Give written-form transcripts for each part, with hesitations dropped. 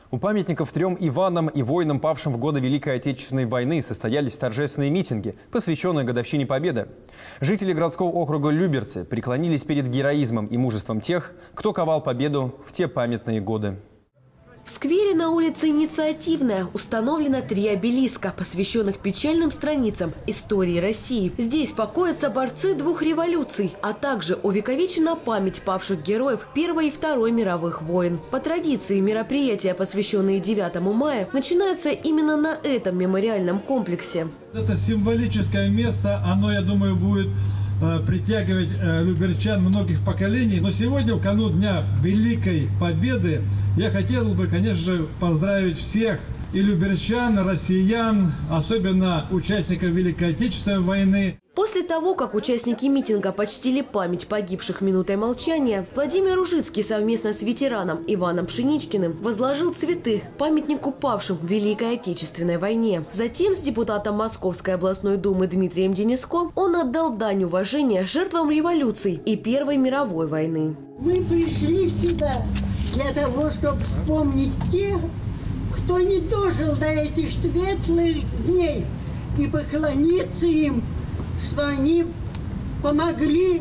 У памятников 3 Иванам и воинам, павшим в годы Великой Отечественной войны, состоялись торжественные митинги, посвященные годовщине Победы. Жители городского округа Люберцы преклонились перед героизмом и мужеством тех, кто ковал победу в те памятные годы. В сквере на улице Инициативная установлено 3 обелиска, посвященных печальным страницам истории России. Здесь покоятся борцы 2 революций, а также увековечена память павших героев Первой и Второй мировых войн. По традиции мероприятия, посвященные 9 мая, начинаются именно на этом мемориальном комплексе. Это символическое место, оно, я думаю, будет притягивать люберчан многих поколений. Но сегодня, в канун Дня Великой Победы, я хотел бы, конечно же, поздравить всех и люберчан, россиян, особенно участников Великой Отечественной войны. После того, как участники митинга почтили память погибших минутой молчания, Владимир Ужицкий совместно с ветераном Иваном Пшеничкиным возложил цветы памятнику павшим в Великой Отечественной войне. Затем с депутатом Московской областной думы Дмитрием Дениско он отдал дань уважения жертвам революций и Первой мировой войны. Мы пришли сюда для того, чтобы вспомнить тех, кто не дожил до этих светлых дней, и поклониться им, что они помогли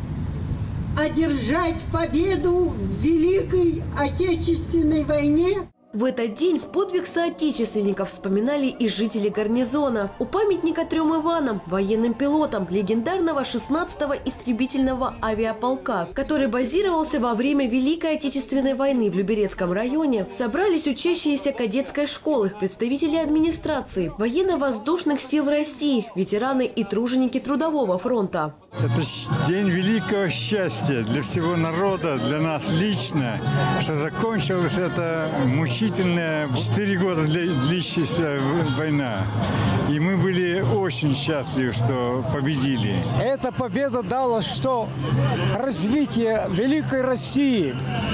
одержать победу в Великой Отечественной войне. В этот день подвиг соотечественников вспоминали и жители гарнизона. У памятника 3 Иванам, военным пилотам легендарного 16-го истребительного авиаполка, который базировался во время Великой Отечественной войны в Люберецком районе, собрались учащиеся кадетской школы, представители администрации, военно-воздушных сил России, ветераны и труженики Трудового фронта. Это день великого счастья для всего народа, для нас лично, что закончилась эта мучительная 4 года длящаяся война. И мы были очень счастливы, что победили. Эта победа дала что? Развитие великой России,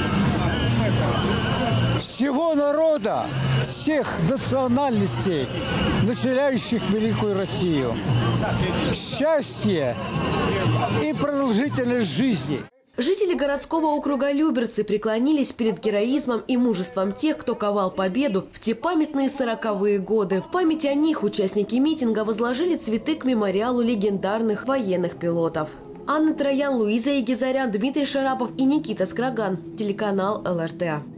всего народа, всех национальностей, населяющих великую Россию. Счастье и продолжительность жизни. Жители городского округа Люберцы преклонились перед героизмом и мужеством тех, кто ковал победу в те памятные 40-е годы. В память о них участники митинга возложили цветы к мемориалу легендарных военных пилотов. Анна Троян, Луиза Егизарян, Дмитрий Шарапов и Никита Скраган. Телеканал ЛРТ.